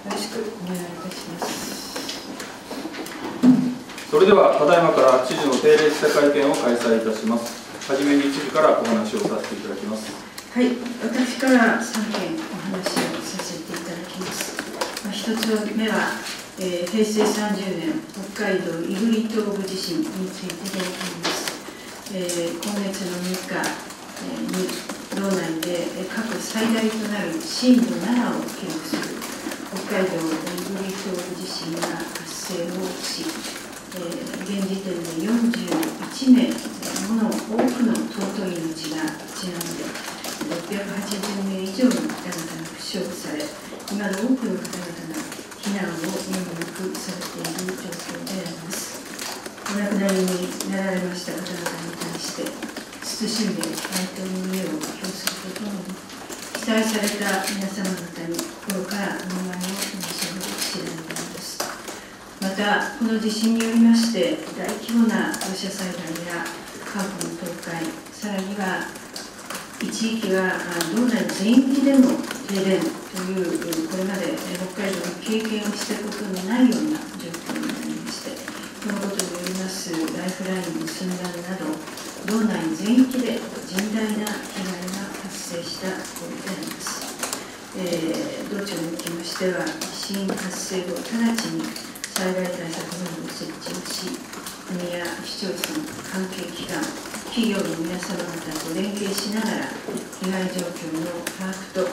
ろしくお願いいたします。 それではただいまから知事の定例記者会見を開催いたします。はじめに知事からお話をさせていただきます。 はい、私から3件お話をさせていただきます。1つ目は、平成30年北海道胆振東部地震についてであります。今月の6日に道内で過去最大となる震度7を記録する北海道胆振東部地震が発生をし、現時点で41名もの多くの尊い命がちなんで、680名以上の方々が負傷され、今の多くの方々が避難を余儀なくされている状況であります。お亡くなりになられました方々に対して、謹んで哀悼の意を表するとともに、被災された皆様方に心からお見舞いを申し上げる次第であります。また、この地震によりまして、大規模な土砂災害や家屋の倒壊、さらには一時期は道内全域での停電という、これまで北海道の経験をしたことのないような状況になりまして、このことによりますライフラインの寸断など、道内全域で甚大な被害が発生したところであります。道庁におきましては、地震発生後、直ちに災害対策本部を設置をし、国や市町村、関係機関、企業の皆様方と連携しながら、被害状況の把握と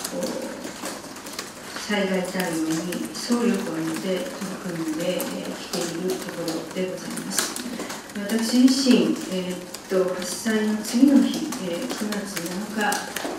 災害対応に総力を挙げて取り組んできているところでございます。私自身、発災の次の日、9月7日、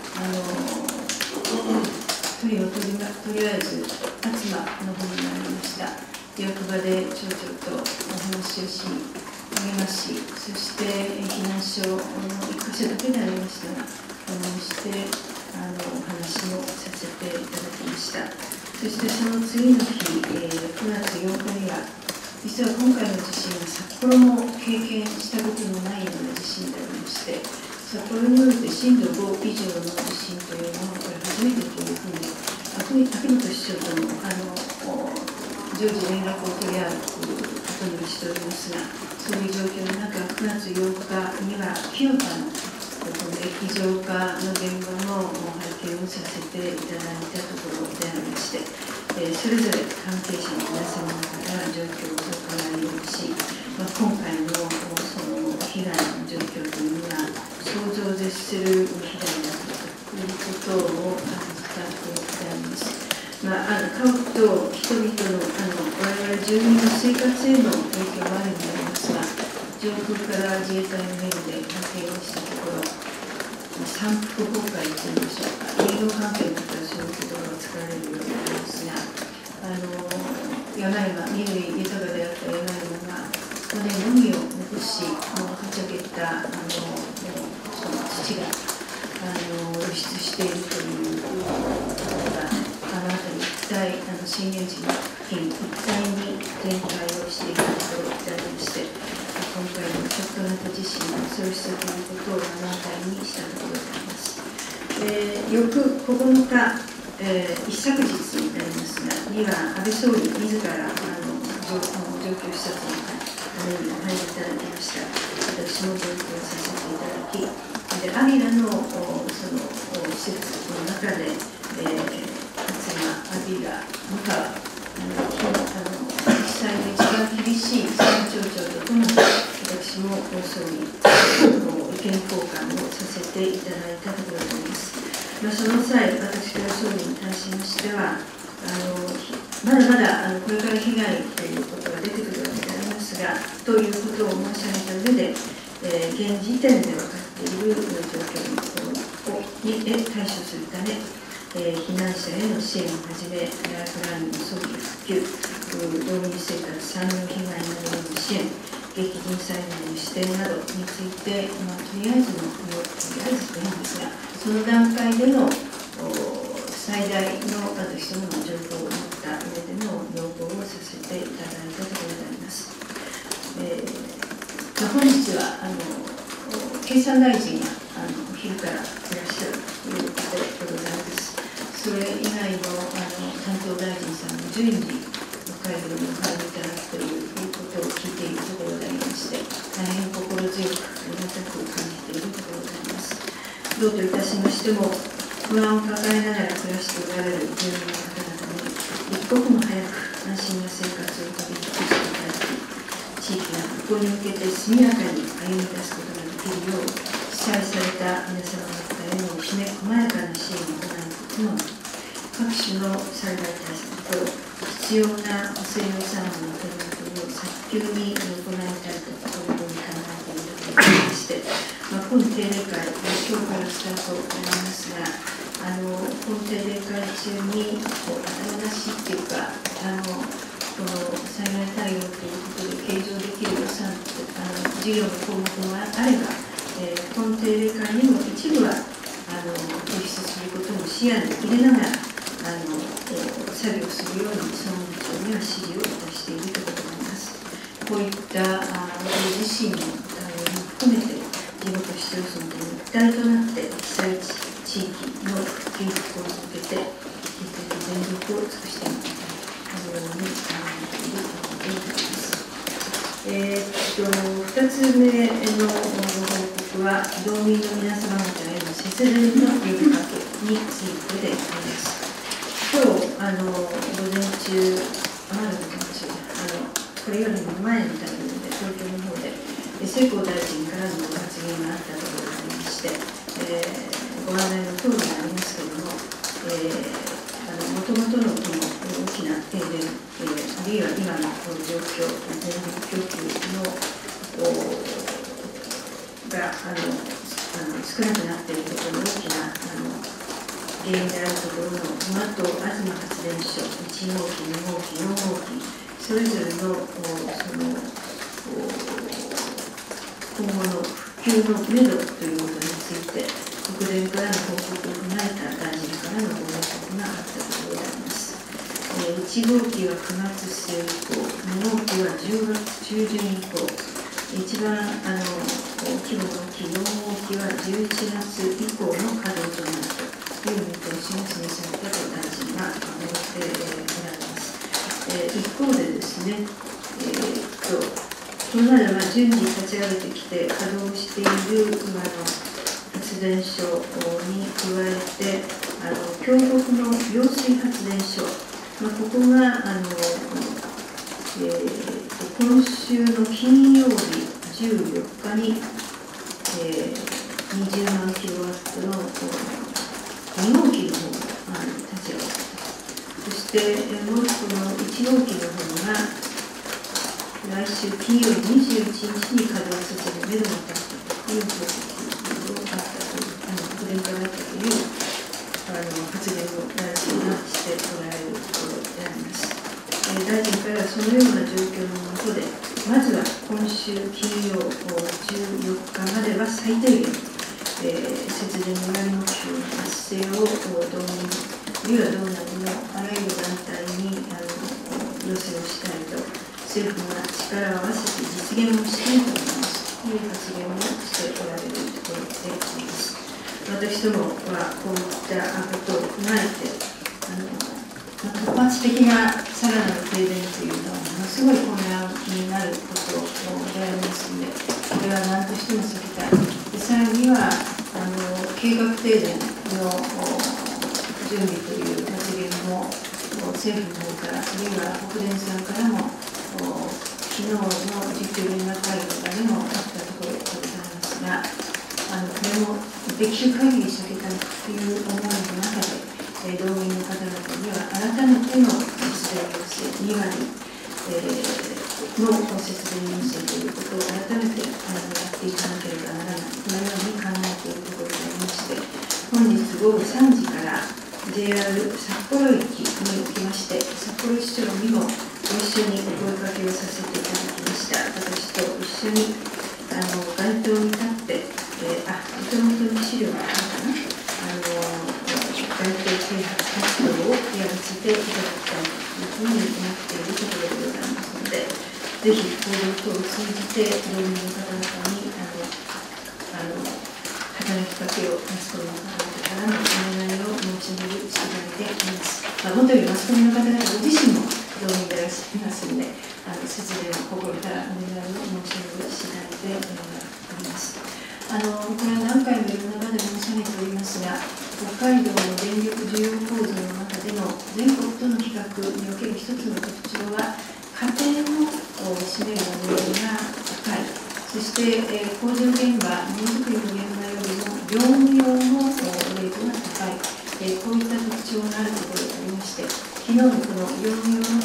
とりあえず、厚真の方になりました。役場で町長とお話をし、励まし、そして避難所の1か所だけでありましたが、訪問してお話もさせていただきました。そしてその次の日、9月8日には、実は今回の地震は札幌も経験したことのないような地震でありまして、札幌において震度5以上の地震というのは、これ初めてというふうに、秋元市長とも常時連絡を取り合うことにしておりますが、そういう状況の中、9月8日には、清田の液状化の現場の拝見をさせていただいたところでありまして、それぞれ関係者の皆様から状況を伺いをし、今回のその被害の状況というのは、想像を絶する被害だということを感じたところであります。家屋と人々の我々住民の生活への影響はあるのでありますが、上空から自衛隊のヘリで派遣をしたところ、山腹崩壊というんでしょうか、営業関係の方はそういう言葉を使われるようになりますが、山々、緑豊かであった山々が、骨のみを残し、はちゃけたその土が露出しているということが、辺り一帯、震源地の付近一帯に展開をしているところでありまして、今回のショック型地震の恐ろしさということを目の当たりにしたところであります。翌9日、一昨日になりますが、には安倍総理自ら状況視察のためにお入りいただきました。私も同行させていただき、アビラのその施設の中で、アビラ、または実際に一番厳しい参庁長とともに、私も総理、意見交換をさせていただいたところであります。その際、私から総理に対しましては、まだまだこれから被害ということが出てくるわけでありますが、ということを申し上げた上で、現時点で分かっている状況に対処するため、避難者への支援をはじめ、ライフラインの早期復旧、道民生活、産業被害などへの支援、激甚災害の指定などについて、とりあえずというんですが、その段階での最大の私どもの情報を持った上での要望をさせていただいたところであります。本日は経産大臣がお昼からいらっしゃるということでございます。それ以外の担当大臣さん順次、会議にお入りいただくということを聞いているところでありまして、大変心強く、ありがたく感じているところであります。どうといたしましても、不安を抱えながら暮らしておられる住民の方々に、一刻も早く安心な生活を旅尽くしていただき、地域が復興に向けて速やかに歩み出すことができるよう、被災された皆様方へのきめ細やかな支援を行うとともに、各種の災害対策と必要な補正予算案の取り組みを早急に行いたいとこのように考えているところでありまして、今定例会、今日からスタートになりますが、本定例会中に頭出しっていうか、この災害対応ということで計上できる予算、事業の項目があれば、本定例会にも一部は提出することも視野に入れながら、作業するように総務部長には指示をいたしているということであります。こういった私自身の対応も含めて、地元市町村と一体となって被災地域の復旧復興に向けて、引き続き全力を尽くしていきたい、このように考えているところであります。2つ目のご報告は、道民の皆様方への節電の呼びかけについてであります。今日、午前中、これよりも前のタイミングで、東京の方で、世耕大臣からのご発言があったところがありまして、ご案内の通りでありますけれども、もともとのこの大きな停電、あるいは今の状況、電力供給のが少なくなっているところの大きな原因であるところの、この後、東発電所、1号機、2号機、4号機、それぞれの今後の復旧のめどということについて、国連からの報告を踏まえた大臣からのご報告があったところであります。1号機は9月末以降、2号機は10月中旬以降、一番規模の大きい4号機は11月以降の稼働となるという見通しが示されたと大臣が述べておられます。一方でですね、これまで順次立ち上げてきて稼働している今の発電所に加えて、京北の揚水発電所、ここが今週の金曜日14日に、20万キロワットの2号機の方が立ち上がった。そしてもう一個の1号機の方が来週金曜日21日に稼働させるめどが立ったという報告があったという、国連からあったという発言を大臣がしておられるところであります。大臣からそのような状況の下で、まずは今週金曜14日までは最低限、節電の目標の達成を道民、あるいは道内のあらゆる団体に要請をしたいと、政府が力を合わせて実現をしたいと思いますという発言をしておられるところであります。私どもはこういったことを踏まえて、突発的なさらなる停電というのは、ものすごい混乱になることでありますので、これは何としても避けたい。でさらには計画停電の準備という発言も、政府の方から、あるいは国連さんからも、昨日の実況連絡会とかでもあったところでございますが、これもできる限り避けたいという思いの中で、道民の方々には改めての節電要請、2割の節電要請ということを改めてやっていかなければならない、このように考えているところでありまして、本日午後3時から JR 札幌駅におきまして、札幌市長にもご一緒にお声かけをさせていただきました。私と一緒に街頭に立って、お手元に資料があるかな、街頭啓発活動をやらせていただきたいというふうに思っているところでございますので、ぜひ報道等を通じて道民の方々に働きかけをマスコミの方々からのお願いを申し上げる次第であります。 もとよりマスコミの方々ご自身も同意でいらっしゃいますので、節電を心からお願いを申し上げ次第でおります。これは何回もいろんな場で申し上げておりますが、北海道の電力需要構造の中での全国との比較における一つの特徴は、家庭の占める割合が高い、そして、工場現場、ものづくりの現場よりも業務用のレートが高い、こういった特徴があるところがありまして、昨日もこの業務用の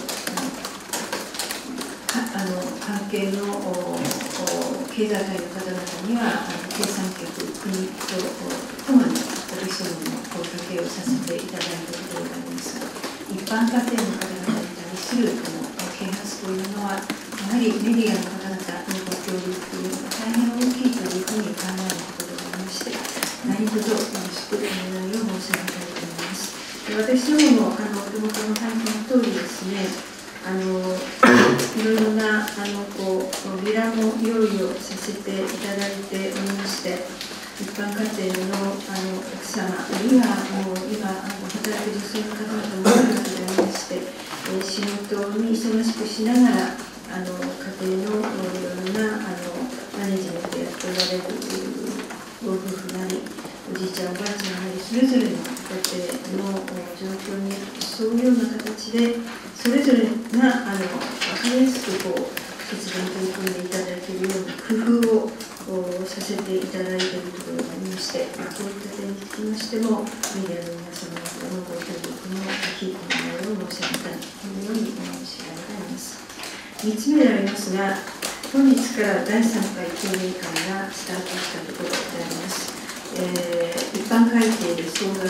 関係の経済界の方々には、経産局、国とともに私どもの声かけをさせていただいたところがありますが、一般家庭の方々に対するこの啓発というのは、やはりメディアの方々のご協力というのが大変大きいというふうに考えることがありまして、何卒よろしくお願いを申し上げたいと思います。私どももお手元の配布のとおりですね、いろいろなビラも用意をさせていただいておりまして、一般家庭の奥様、あるいは今働く女性の方々も多いわけでありまして、仕事に忙しくしながら家庭のいろいろなマネジメントやっておられるご夫婦なり、おじいちゃんおばあちゃんなり、それぞれの家庭の状況に沿うような形で、それぞれが分かりやすく節電取り組んでいただけるような工夫をさせていただいているところがありまして、こういった点につきましても、メディアの皆様方のご協力の大きいお願いを申し上げたいというように申し上げております。3つ目でありますが、本日から第3回協議会がスタートしたところであります。一般会計で総額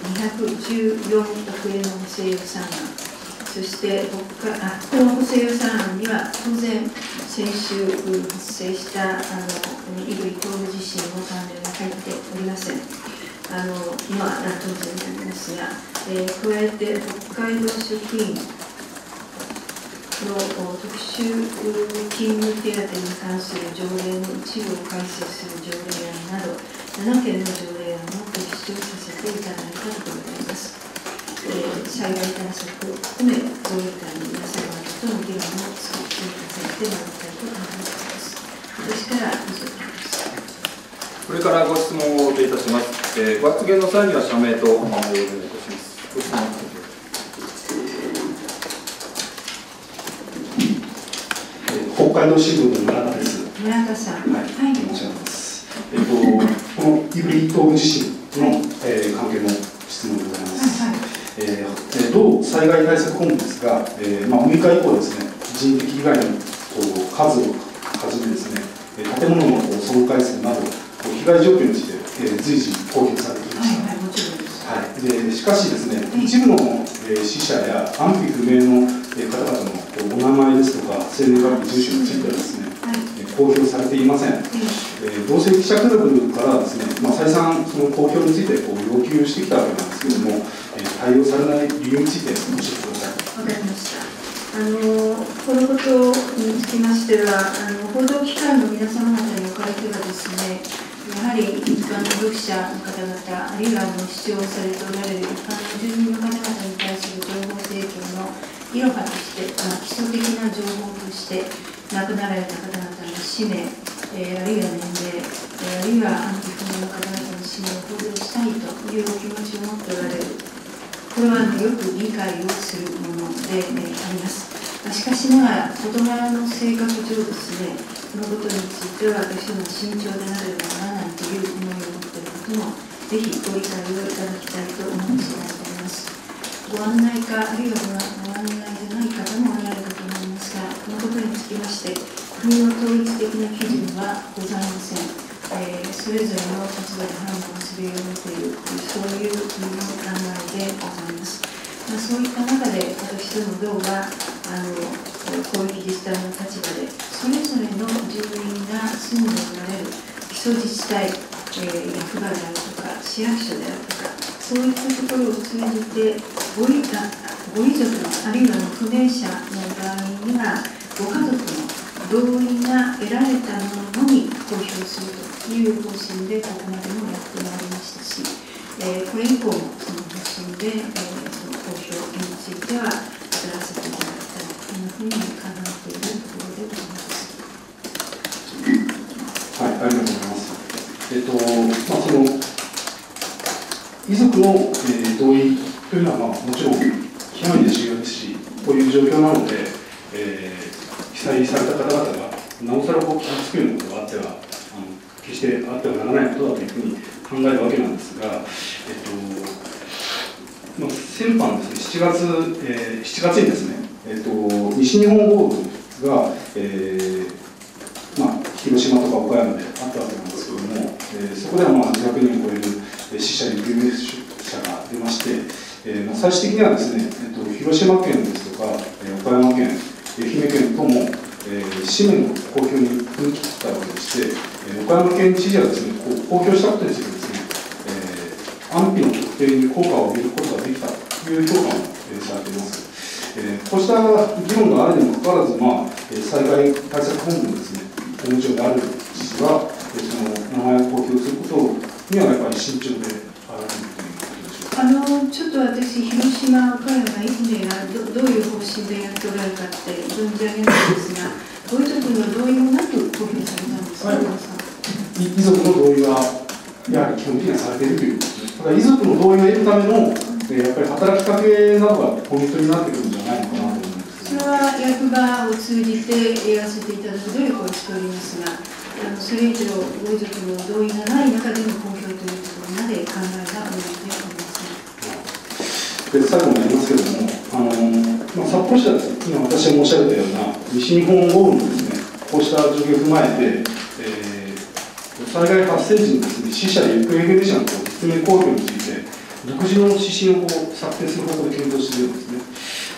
214億円の補正予算案、そしてこの補正予算案には当然先週発生した胆振東部地震の関連が入っておりません。当然でありますが、加えて北海道職員の特殊勤務手当に関する条例の一部を改正する条例案など7件の条例案を提出させていただいたところであります。災害対策を含め、協議会の皆様方との議論を積み重ねてまいりたいと考えています。私から以上です。 これからご質問をお受けいたします。ご発言の際には社名とお名前をお願いいたします。ご質問北海道支部の村田です。 村田さん、 はい、申し上げます。この胆振東部地震の、関係の質問でございます。同災害対策本部ですが、6日以降ですね、人的被害の数をはじめですね、建物の損壊数など被害状況について、随時公表されてきました。しかしですね、一部の死者や安否不明の方々のお名前ですとか生年月日、住所についてはですね、公表されていません。同性記者クラブからですね、再三その公表について要求してきたわけなんですけれども、対応されない理由について教えてください。 わかりました。このことにつきましては、報道機関の皆様方におかれてはですね、やはり一般の読者の方々、あるいは視聴されておられる一般の住民の方々に対する情報提供のいろはとして、基礎的な情報として、亡くなられた方々の氏名、あるいは年齢、あるいは安否不明の方々の氏名を報道したいというお気持ちを持っておられる。これはよく理解をするものであります。しかしながら、事柄の性格上ですね、このことについては私ども慎重でなければならないという思いを持っていることも、ぜひご理解をいただきたいと思っています。ご案内か、あるいはご案内でない方もおられるかと思いますが、このことにつきまして、国の統一的な基準はございません。それぞれの立場で判断するようにという、そういう考えでございます。そういった中で、私ども道は、広域自治体の立場で、それぞれの住民が住んでおられる基礎自治体、役場であるとか、市役所であるとか、そういったところを通じてご遺族の、あるいは不明者の場合には、ご家族の同意が得られたもののみ公表するという方針で、ここまでもやってまいりましたし、これ以降もその方針で、公表ては当たらせていただきたい、こんなふうに考えているところでございます。 はい、ありがとうございます。その遺族の、同意というのは、もちろん極めて重要ですし、こういう状況なので、被災された方々がなおさら傷つくようなことがあっては、決してあってはならないことだというふうに考えるわけなんですが、先般ですね、7月にですね、西日本豪雨が、広島とか岡山であったわけなんですけれども、そこでは200人を超える死者、行方者が出まして、最終的にはですね、広島県ですとか、岡山県、愛媛県とも、氏名の公表に踏み切ったわけでして、岡山県知事はですね、公表したことについてですね、安否の特定に効果を見ることができたという評価もされています。こうした議論があるにもかかわらず、災害対策本部のですね、法務省である知事は、その名前を公表することにはやっぱり慎重であられるということでしょうか。 ちょっと私、広島、岡山、愛媛がどういう方針でやっておられるかって存じ上げないんですが、ご遺族の同意もなく公表されたんですか、 遺族の同意は、やはり基本的にはされているということです。ただ、遺族の同意を得るための、やっぱり働きかけなどがポイントになってくるんじゃないのかなと思うんです。 それは役場を通じてやらせていただく努力をしておりますが、それ以上、ご遺族の同意がない中での公表というところまで考えが及んでおりません。 で最後になりますけれども、札幌市はですね、今私が申し上げたような西日本豪雨のですね、こうした状況を踏まえて、災害発生時にですね、死者や行方不明者の実名公表について、独自の指針を策定する方向で検討しているんですね。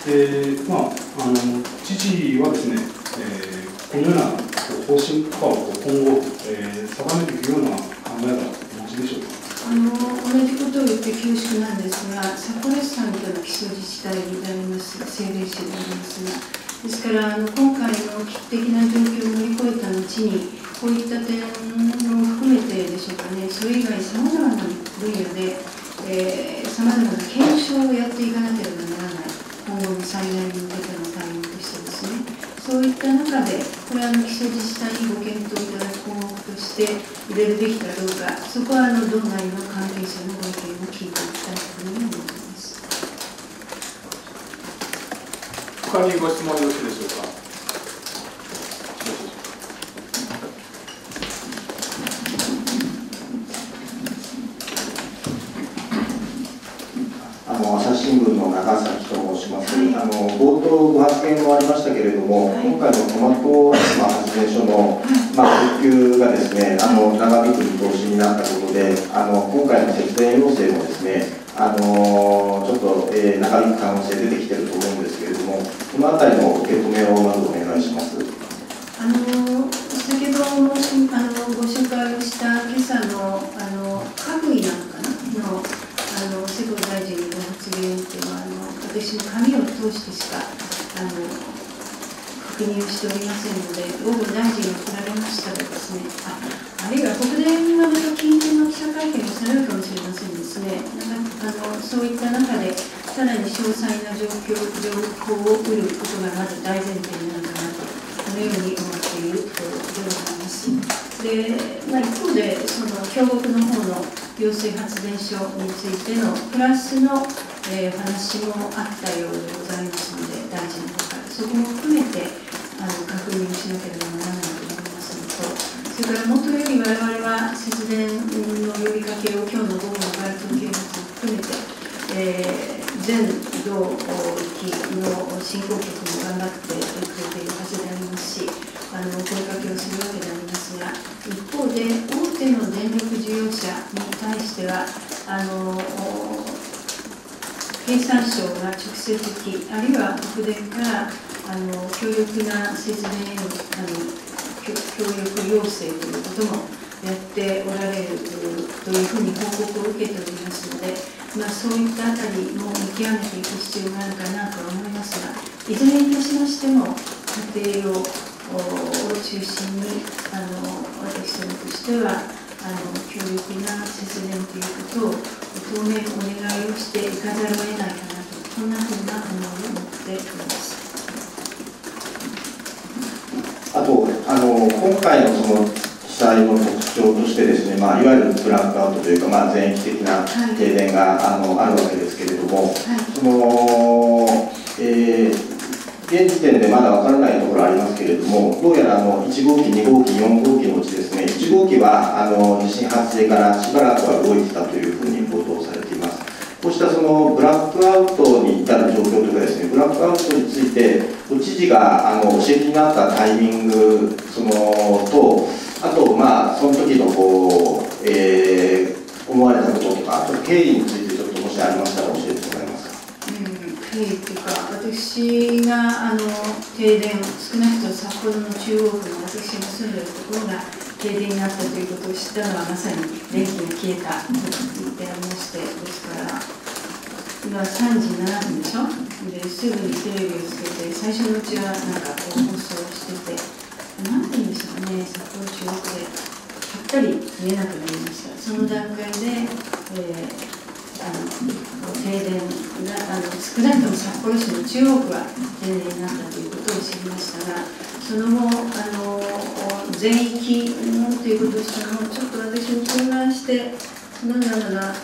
知事はですね、このような方針とかを今後、定めていくような考えがお持ちでしょうか。 同じことを言って恐縮なんですが、札幌市さんとの基礎自治体であります、政令市でありますが、ですから、今回の危機的な状況を乗り越えた後に、こういった点を含めてでしょうかね、それ以外さまざまな分野で、さまざまな検証をやっていかなければならない、今後の災害に向けての対応としてですね、そういった中で、これは基礎自治体にご検討いただく項目として入れるべきかどうか、そこは道内の関係者のご意見を聞いていきたいというふうに思います。 他にご質問よろしいでしょうか。 朝日新聞の長崎と申します。冒頭ご発言もありましたけれども、今回のトマト発電所の復旧がですね、長引く見通しになったことで、今回の節電要請もですね、ちょっと、長引く可能性出てきていると思うんですけれども、このあたりの受け止めをまずお願いします。 先ほどご紹介をした今朝の閣議なのかなの世耕大臣の発言というのは私の紙を通してしか確認をしておりませんので、午後大臣が来られましたらですね、あるいは国連がまた緊急の記者会見をされるかもしれませんですね。そういった中で、さらに詳細な情報を得ることがまず大前提になるかなと、このように思っているところでございます。で、一方で、京極の方の揚水発電所についてのプラスの、話もあったようでございますので、大臣の方から、そこも含めて確認しなければならないと思いますのと、それからもとより我々は節電の呼びかけを今日の午後の街頭啓発も含めて、全道域の振興局も頑張ってくれているはずでありますし、声かけをするわけでありますが、一方で大手の電力事業者に対しては経産省が直接的、あるいは北電から強力な節電への協力要請ということもやっておられるというふうに報告を受けておりますので、そういったあたりも見極めていく必要があるかなと思いますが、いずれにいたしましても、家庭を中心に私どもとしては強力な節電ということを当面お願いをしていかざるを得ないかなとこんなふうな思いを持っています。 あと今回のその被災の特徴としてですね、いわゆるブラックアウトというか、全域的な停電が、あるわけですけれども、その現時点でまだ分からないところありますけれども、どうやら1号機、2号機、4号機のうちですね、1号機は地震発生からしばらくは動いてたというふうに報道されています。こうしたそのブラックアウトに至る状況というかですね、ブラックアウトについて、知事がお教えになったタイミングと、あと、その時の思われたこととか、経緯について、ちょっともしありましたら教えてもらえますか。 経緯というか、私が停電、少なくとも札幌の中央区の私が住んでいるところが停電になったということを知ったのは、まさに電気が消えたと言ってありまして、ですから、今3時7分でしょ、ですぐにテレビをつけて、最初のうちはなんか放送してて、なんて言うんでしょうね、札幌中央区で、ぱったり見えなくなりました。その段階で、停電が少なくとも札幌市の中央区は停電になったということを知りましたが、その後、全域のということをしたのを、ちょっと私も混乱して、なんだろうな、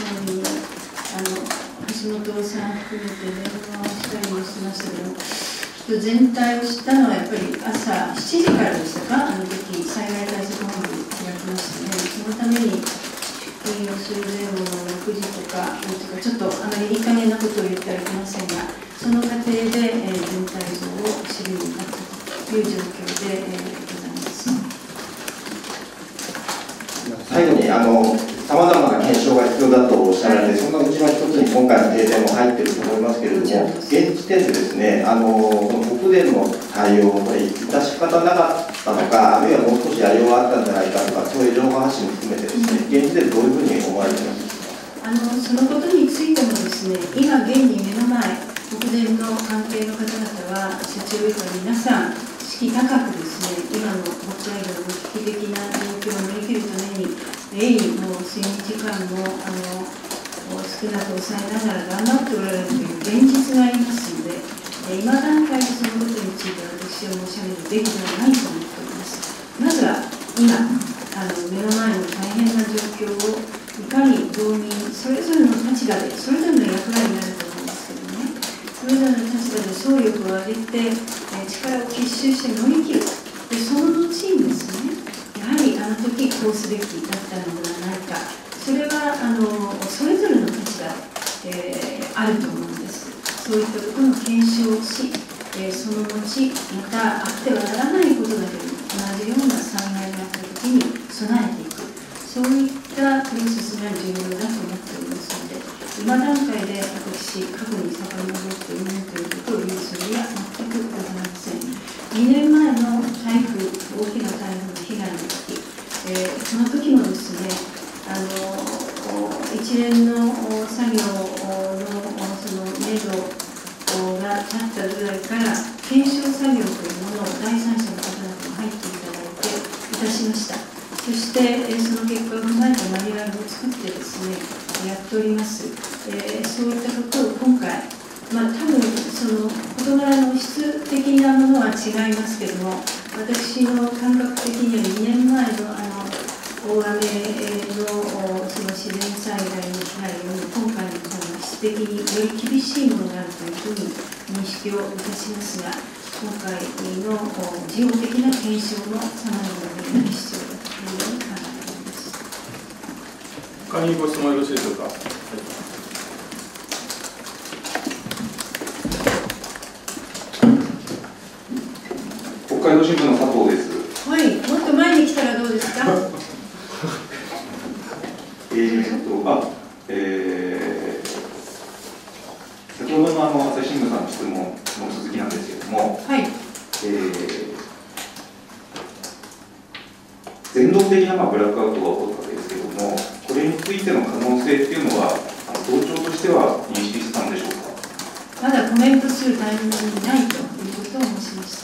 橋本さん含めて電話をしたりもしましたけど、全体を知ったのはやっぱり朝7時からでしたか、時災害対策本部開きましたね。そのために出勤をする前後の6時とか、ちょっとあまりいい加減なことを言ってはいけませんが、その過程で、全体像を知るようになったという状況で、ございます。 最後にさまざまな検証が必要だとおっしゃられて、そのうちの一つに今回の停電も入っていると思いますけれども、現時点でですね、北電の対応を致し方なかったのか、あるいはもう少しやりようがあったんじゃないかとか、そういう情報発信も含めてですね、現時点でどういうふうに思われていますか。 そのことについてもですね、今現に目の前、北電の関係の方々は、社長以下皆さん、士気高くですね、今の北海道の危機的な状況を乗り切るために、鋭意の睡眠時間も少なく抑えながら頑張っておられるという現実がありますので、今段階でそのことについて私は申し上げるべきではないと思っております。まずは今、目の前の大変な状況をいかに道民それぞれの立場で、それぞれの役割になると思うんですけどね、それぞれの立場で総力を挙げて、力を結集して乗り切る。で、その後にですね、やはりあの時こうすべきだったのではないか、それはそれぞれの立場で、あると思うんです。そういったところの検証をし、その後、またあってはならないことだけど、同じような災害があった時に備えていく、そういったプロセスが重要だと思っておりますので、今段階で私、過去に遡っていないということを言うつもりは全くございません。2年前の台風、大きな台風の被害の時、その時もですね、一連の作業のその目処が立ったぐらいから、検証作業というものを第三者の方々も入っていただいていたしました。そして、その結果を踏まえたマニュアルを作ってですね、やっております。そういったことを今回、多分その事柄の質的なものは違いますけれども、私の感覚的には2年前の大雨のその自然災害の被害より今回の方が質的により厳しいものがあるというふうに認識をいたしますが、今回の事後的な検証もさまざまな点が必要だというふうに考えております。 他にご質問よろしいでしょうか。はい、 北海道新聞の佐藤です。 はい、もっと前に来たらどうですか。 先ほどの朝日新聞さんの質問の続きなんですけれども、 はい、 全道的なブラックアウトが起こったわけですけれども、これについての可能性っていうのは、同庁としては認識してたのでしょうか。 まだコメントするタイミングにないということを申しました。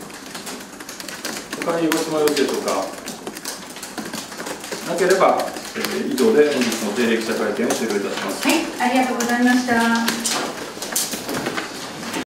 他にご質問よろしいでしょうか。なければ以上で本日の定例記者会見を終了いたします。 はい、ありがとうございました。